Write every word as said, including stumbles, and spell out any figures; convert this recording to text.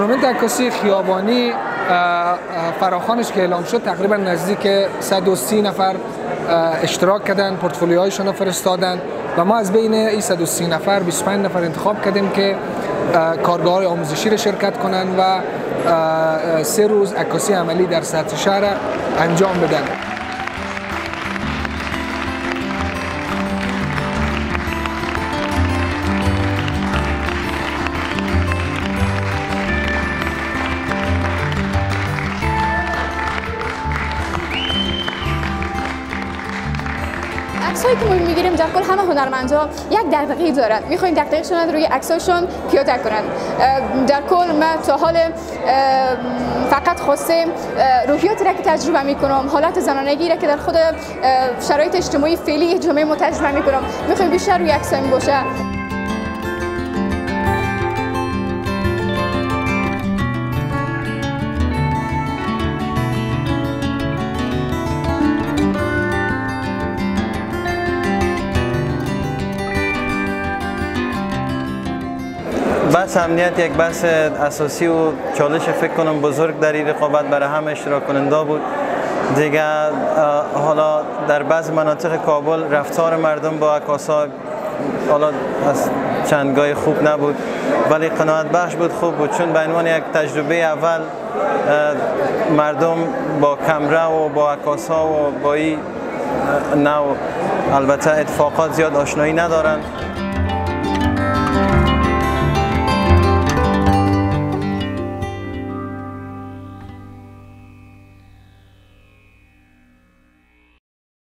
تورنمنت عکاسی خیابانی فراخوانش که اعلام شد تقریبا نزدیک صد و سی نفر اشتراک کردن، پورتفولیوهایشون رو فرستادن و ما از بین این صد و سی نفر بیست و پنج نفر انتخاب کردیم که کارگاه آموزشی رو شرکت کنن و سه روز عکاسی عملی در سطح شهر انجام بدن. عکسایی که ما میگیریم در کل همه هنرمندا یک دغدغه‌ای دارن، میخوایم دغدغه‌شون رو روی عکساشون پیاده کنن. در کل من تا حال فقط خواسته روحیاتی را که تجربه میکنم، حالت زنانگی را که در خود شرایط اجتماعی فعلی جامعه ما تجربه میکنم، میخوایم بیشتر روی عکسایم باشه. بحث امنیت یک بحث اساسی و چالش فکر کنم بزرگ در این رقابت برای همه اشتراک کننده بود. دیگه حالا در بعض مناطق کابل رفتار مردم با عکاسا حالا از چندگاه خوب نبود، ولی قناعت بخش بود، خوب بود، چون به عنوان یک تجربه اول مردم با کمره و با عکاسا و با این نوع البته اتفاقات زیاد آشنایی ندارن.